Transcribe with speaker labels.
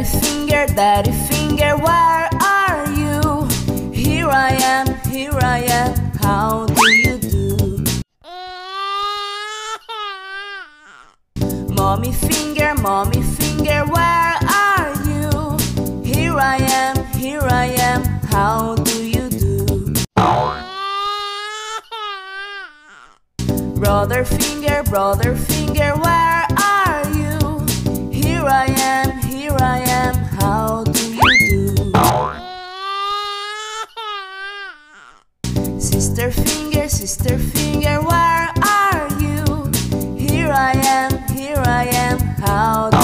Speaker 1: Daddy finger, where are you? Here I am, how do you do? Mommy finger, where are you? Here I am, how do you do? Brother finger, where are you? Here I am, how do you do? Sister finger, where are you? Here I am, how do you do?